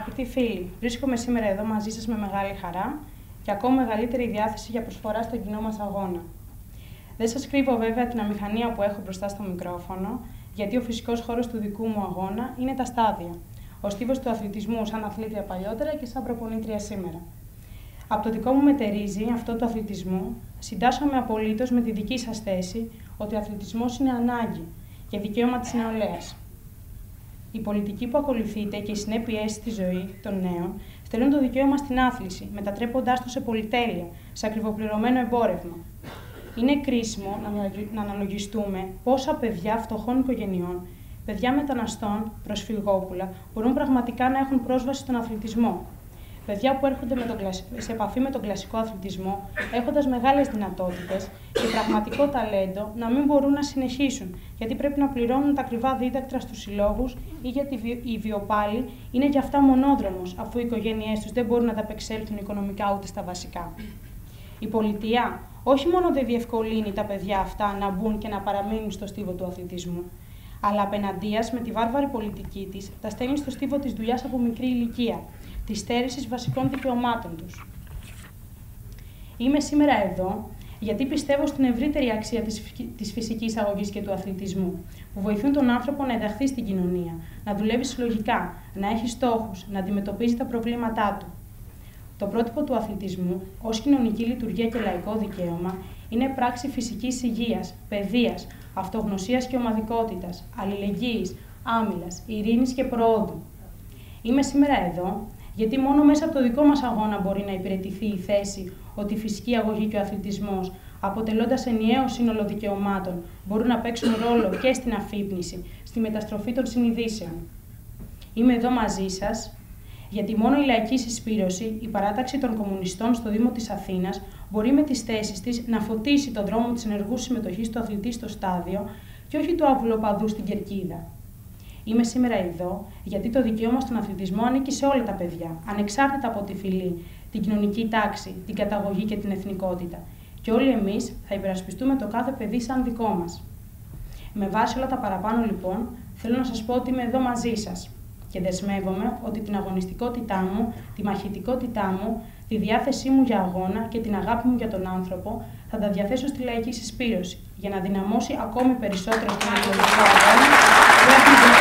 Αγαπητοί φίλοι, βρίσκομαι σήμερα εδώ μαζί σας με μεγάλη χαρά και ακόμα μεγαλύτερη διάθεση για προσφορά στον κοινό μας αγώνα. Δεν σας κρύβω βέβαια την αμηχανία που έχω μπροστά στο μικρόφωνο, γιατί ο φυσικός χώρος του δικού μου αγώνα είναι τα στάδια. Ο στίβος του αθλητισμού σαν αθλήτρια παλιότερα και σαν προπονήτρια σήμερα. Από το δικό μου μετερίζει αυτό του αθλητισμού, συντάσσομαι απολύτως με τη δική σας θέση ότι ο αθλητισμός είναι ανάγκη και δικαίωμα της νεολαίας. Η πολιτική που ακολουθείται και οι συνέπειες στη ζωή των νέων στερούν το δικαίωμα στην άθληση, μετατρέποντάς το σε πολυτέλεια, σε ακριβοπληρωμένο εμπόρευμα. Είναι κρίσιμο να αναλογιστούμε πόσα παιδιά φτωχών οικογενειών, παιδιά μεταναστών, προσφυγόπουλα, μπορούν πραγματικά να έχουν πρόσβαση στον αθλητισμό. Παιδιά που έρχονται σε επαφή με τον κλασικό αθλητισμό, έχοντας μεγάλες δυνατότητες και πραγματικό ταλέντο, να μην μπορούν να συνεχίσουν, γιατί πρέπει να πληρώνουν τα ακριβά δίδακτρα στους συλλόγους ή γιατί η βιοπάλη είναι για αυτά μονόδρομος, αφού οι οικογένειές τους δεν μπορούν να ανταπεξέλθουν οικονομικά ούτε στα βασικά. Η πολιτεία όχι μόνο δεν διευκολύνει τα παιδιά αυτά να μπουν και να παραμείνουν στο στίβο του αθλητισμού, αλλά απέναντίας με τη βάρβαρη πολιτική της, τα στέλνει στο στίβο της δουλειάς από μικρή ηλικία, της στέρησης βασικών δικαιωμάτων τους. Είμαι σήμερα εδώ γιατί πιστεύω στην ευρύτερη αξία της φυσικής αγωγής και του αθλητισμού, που βοηθούν τον άνθρωπο να ενταχθεί στην κοινωνία, να δουλεύει συλλογικά, να έχει στόχους, να αντιμετωπίζει τα προβλήματά του. Το πρότυπο του αθλητισμού, ως κοινωνική λειτουργία και λαϊκό δικαίωμα, είναι πράξη φυσικής υγείας, παιδείας, αυτογνωσίας και ομαδικότητας, αλληλεγγύης, άμυλας, ειρήνης και προόδου. Είμαι σήμερα εδώ γιατί μόνο μέσα από το δικό μας αγώνα μπορεί να υπηρετηθεί η θέση ότι η φυσική αγωγή και ο αθλητισμός, αποτελώντας ενιαίο σύνολο δικαιωμάτων, μπορούν να παίξουν ρόλο και στην αφύπνιση, στη μεταστροφή των συνειδήσεων. Είμαι εδώ μαζί σας γιατί μόνο η λαϊκή συσπήρωση, η παράταξη των κομμουνιστών στο Δήμο της Αθήνας, μπορεί με τις θέσεις της να φωτίσει τον δρόμο της ενεργού συμμετοχής του αθλητή στο στάδιο και όχι του αβουλοπαδού στην κερκίδα. Είμαι σήμερα εδώ γιατί το δικαίωμα στον αθλητισμό ανήκει σε όλα τα παιδιά, ανεξάρτητα από τη φυλή, την κοινωνική τάξη, την καταγωγή και την εθνικότητα. Και όλοι εμείς θα υπερασπιστούμε το κάθε παιδί σαν δικό μας. Με βάση όλα τα παραπάνω λοιπόν, θέλω να σας πω ότι είμαι εδώ μαζί σας και δεσμεύομαι ότι την αγωνιστικότητά μου, τη μαχητικότητά μου, τη διάθεσή μου για αγώνα και την αγάπη μου για τον άνθρωπο θα τα διαθέσω στη λαϊκή συσπήρωση για να δυναμώσει ακόμη περισσότερο τον εκλογικό αγώνα